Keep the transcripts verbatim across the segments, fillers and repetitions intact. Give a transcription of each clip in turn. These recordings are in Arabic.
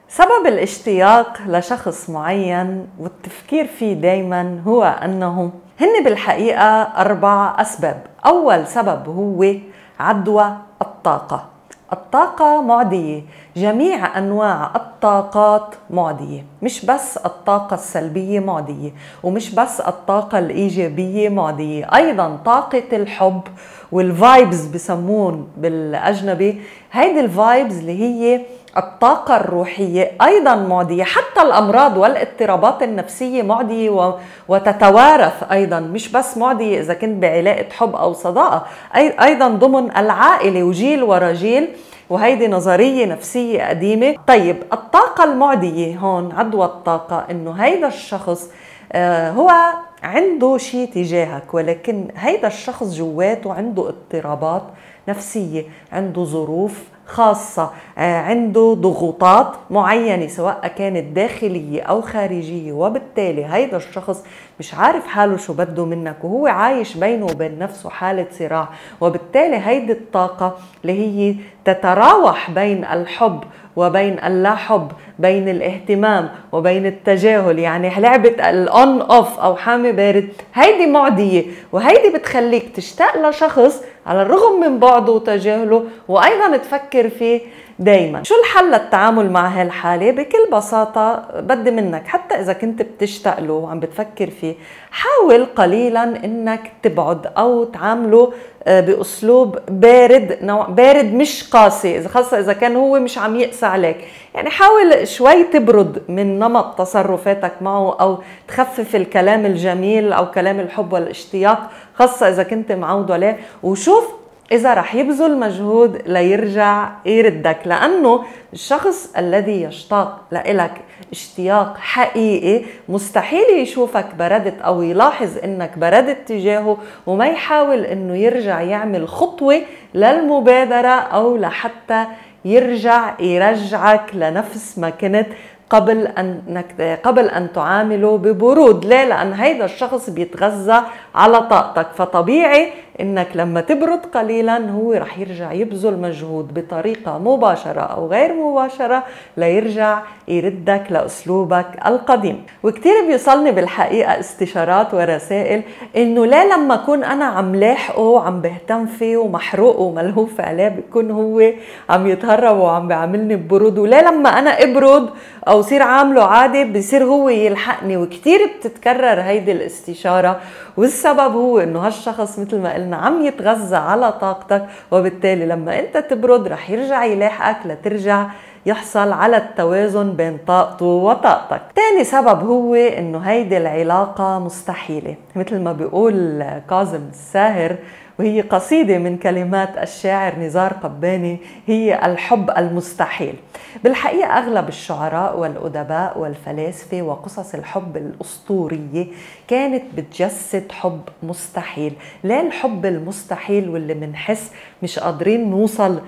سبب الاشتياق لشخص معين والتفكير فيه دايما هو أنه هن بالحقيقة أربع أسباب. أول سبب هو عدوى الطاقة. الطاقة معدية، جميع أنواع الطاقات معدية، مش بس الطاقة السلبية معدية، ومش بس الطاقة الإيجابية معدية، أيضا طاقة الحب والفايبز بسمون بالأجنبي. هيدي الفايبز اللي هي الطاقة الروحية أيضا معدية. حتى الأمراض والاضطرابات النفسية معدية وتتوارث أيضا، مش بس معدية إذا كنت بعلاقة حب أو صداقة، أيضا ضمن العائلة وجيل ورا جيل، وهيدي نظرية نفسية قديمة. طيب الطاقة المعدية هون، عدوى الطاقة، إنه هيدا الشخص آه هو عنده شيء تجاهك، ولكن هيدا الشخص جواته عنده اضطرابات نفسية، عنده ظروف خاصة، عنده ضغوطات معينة سواء كانت داخلية أو خارجية، وبالتالي هيدا الشخص مش عارف حاله شو بده منك، وهو عايش بينه وبين نفسه حالة صراع. وبالتالي هيدي الطاقة اللي هي تتراوح بين الحب وبين اللا حب، بين الاهتمام وبين التجاهل، يعني لعبة الأون أوف أو حامي بارد، هيدي معدية، وهيدي بتخليك تشتاق لشخص على الرغم من بعده وتجاهله، وأيضا تفكر فيه دايما. شو الحل للتعامل مع هالحالة؟ بكل بساطة بدي منك، حتى إذا كنت بتشتاق له وعم بتفكر فيه، حاول قليلا إنك تبعد أو تعامله بأسلوب بارد، نوع بارد مش قاسي، إذا خاصة إذا كان هو مش عم يقسى عليك. يعني حاول شوي تبرد من نمط تصرفاتك معه، أو تخفف الكلام الجميل أو كلام الحب والاشتياق، خاصة إذا كنت معود عليه، وشوف إذا رح يبذل مجهود ليرجع يردك. لأنه الشخص الذي يشتاق لإلك اشتياق حقيقي مستحيل يشوفك بردت أو يلاحظ إنك بردت تجاهه وما يحاول إنه يرجع يعمل خطوة للمبادرة أو لحتى يرجع يرجعك لنفس ما كنت قبل أنك قبل أن تعامله ببرود. ليه؟ لأن هيدا الشخص بيتغذى على طاقتك، فطبيعي إنك لما تبرد قليلا هو رح يرجع يبذل مجهود بطريقة مباشرة أو غير مباشرة ليرجع يردك لأسلوبك القديم. وكتير بيوصلني بالحقيقة استشارات ورسائل إنه لا، لما أكون أنا عم لاحقه وعم بهتم فيه ومحروق وملهوف عليه بيكون هو عم يتهرب وعم بيعملني ببرود، ولا لما أنا أبرد أو صير عامله عادي بيصير هو يلحقني. وكتير بتتكرر هيدي الاستشارة، والسبب هو إنه هالشخص مثل ما قلنا عم يتغذى على طاقتك، وبالتالي لما أنت تبرد رح يرجع يلاحقك لترجع يحصل على التوازن بين طاقته وطاقتك. تاني سبب هو إنه هيدي العلاقة مستحيلة، مثل ما بيقول كاظم الساهر، وهي قصيدة من كلمات الشاعر نزار قباني، هي الحب المستحيل. بالحقيقة أغلب الشعراء والأدباء والفلاسفة وقصص الحب الأسطورية كانت بتجسد حب مستحيل. لا، الحب المستحيل واللي منحس مش قادرين نوصل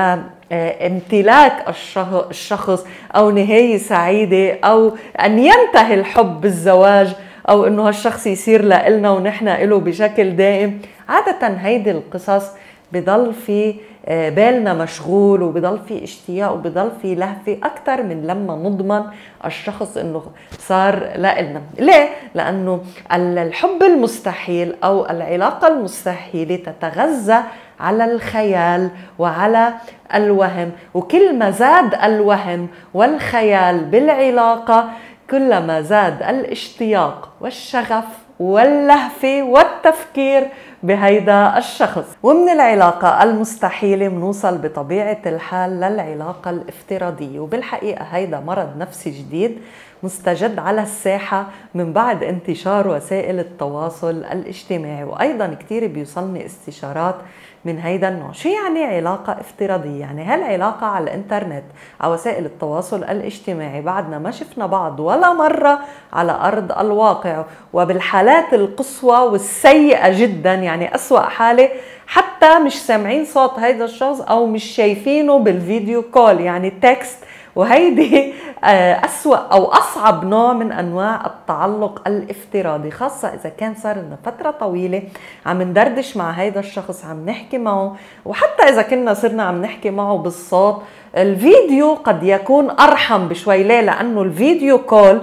لامتلاك الشخص أو نهاية سعيدة أو أن ينتهي الحب بالزواج أو إنه هالشخص يصير لإلنا ونحن إله بشكل دائم. عادة هيدي القصص بضل في بالنا مشغول، وبضل في اشتياق، وبضل في لهفة أكتر من لما نضمن الشخص إنه صار لإلنا. ليه؟ لأنه الحب المستحيل أو العلاقة المستحيلة تتغذى على الخيال وعلى الوهم، وكل ما زاد الوهم والخيال بالعلاقة كلما زاد الاشتياق والشغف واللهفة والتفكير بهيدا الشخص. ومن العلاقة المستحيلة منوصل بطبيعة الحال للعلاقة الافتراضية، وبالحقيقة هيدا مرض نفسي جديد مستجد على الساحة من بعد انتشار وسائل التواصل الاجتماعي. وأيضا كتير بيوصلني استشارات من هيدا النوع. شو يعني علاقة افتراضية؟ يعني هالعلاقة على الانترنت على وسائل التواصل الاجتماعي بعدنا ما شفنا بعض ولا مرة على أرض الواقع، وبالحالات القصوى والسيئة جدا، يعني أسوأ حالة حتى مش سامعين صوت هيدا الشخص أو مش شايفينه بالفيديو كول، يعني تكست وهيدي أسوأ أو أصعب نوع من أنواع التعلق الافتراضي، خاصة إذا كان صار لنا فترة طويلة عم ندردش مع هيدا الشخص، عم نحكي معه، وحتى إذا كنا صرنا عم نحكي معه بالصوت. الفيديو قد يكون أرحم بشوي، ليه؟ لأنه الفيديو كول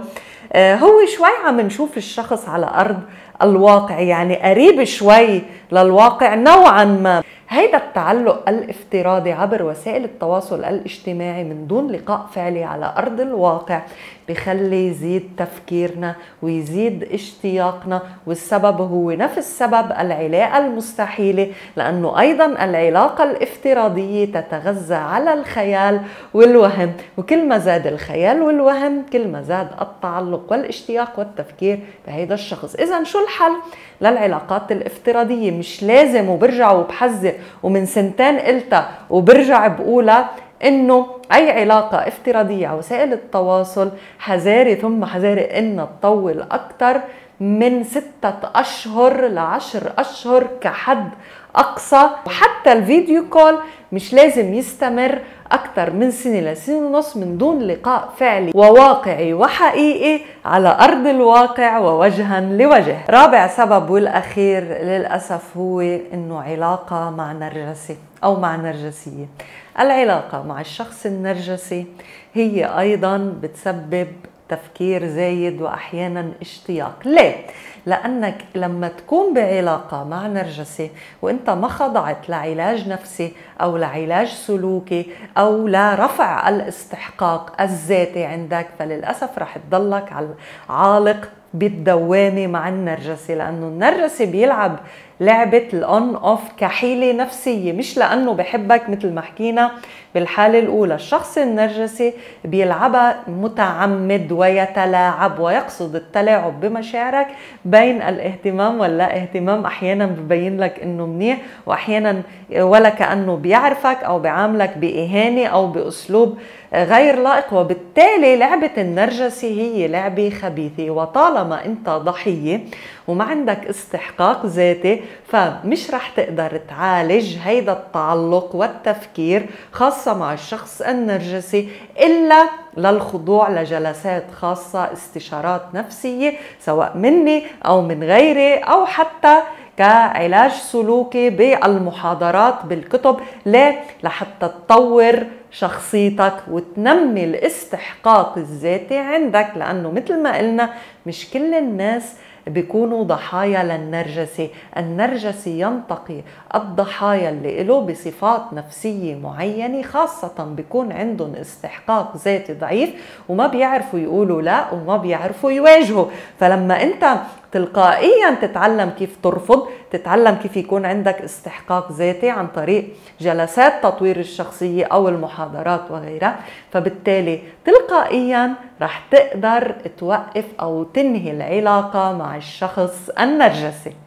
هو شوي عم نشوف الشخص على أرض الواقع، يعني قريب شوي للواقع نوعا ما. هيدا التعلق الافتراضي عبر وسائل التواصل الاجتماعي من دون لقاء فعلي على أرض الواقع بخلي يزيد تفكيرنا ويزيد اشتياقنا، والسبب هو نفس سبب العلاقة المستحيلة، لأنه أيضا العلاقة الافتراضية تتغذى على الخيال والوهم، وكل ما زاد الخيال والوهم كل ما زاد التعلق والاشتياق والتفكير بهيدا الشخص. إذن شو الحل للعلاقات الافتراضية؟ مش لازم، وبرجع وبحذر ومن سنتين قلتها وبرجع بقولها، انه اي علاقة افتراضية على وسائل التواصل حذاري ثم حذاري انها تطول اكتر من ستة اشهر لعشر اشهر كحد اقصى. وحتى الفيديو كول مش لازم يستمر اكتر من سنة لسنة ونص من دون لقاء فعلي وواقعي وحقيقي على ارض الواقع ووجها لوجه. رابع سبب والاخير للاسف هو انه علاقة مع نرجسي او مع نرجسية. العلاقة مع الشخص النرجسي هي أيضا بتسبب تفكير زايد وأحيانا اشتياق. ليه؟ لأنك لما تكون بعلاقة مع نرجسي وإنت ما خضعت لعلاج نفسي أو لعلاج سلوكي أو لرفع الاستحقاق الذاتي عندك، فللأسف رح تضلك على عالق بالدوامة مع النرجسي، لأنه النرجسي بيلعب لعبة الأون أوف كحيلة نفسية، مش لأنه بحبك مثل ما حكينا بالحالة الأولى. الشخص النرجسي بيلعبها متعمد ويتلاعب ويقصد التلاعب بمشاعرك بين الاهتمام واللا اهتمام. أحيانا ببين لك إنه منيح وأحيانا ولا كأنه بيعرفك أو بيعاملك بإهانة أو بأسلوب غير لائق، وبالتالي لعبة النرجسي هي لعبة خبيثة. وطالما أنت ضحية وما عندك استحقاق ذاتي فمش رح تقدر تعالج هيدا التعلق والتفكير خاصة مع الشخص النرجسي إلا للخضوع لجلسات خاصة، استشارات نفسية سواء مني أو من غيري أو حتى كعلاج سلوكي بالمحاضرات بالكتب. ليه؟ لحتى تطور شخصيتك وتنمي الاستحقاق الذاتي عندك، لأنه مثل ما قلنا مش كل الناس بيكونوا ضحايا للنرجسي. النرجسي ينتقي الضحايا اللي له بصفات نفسية معينة، خاصة بيكون عندهم استحقاق ذاتي ضعيف وما بيعرفوا يقولوا لا وما بيعرفوا يواجهوا. فلما انت تلقائيا تتعلم كيف ترفض، تتعلم كيف يكون عندك استحقاق ذاتي عن طريق جلسات تطوير الشخصية أو المحاضرات وغيرها، فبالتالي تلقائيا رح تقدر توقف أو تنهي العلاقة مع الشخص النرجسي.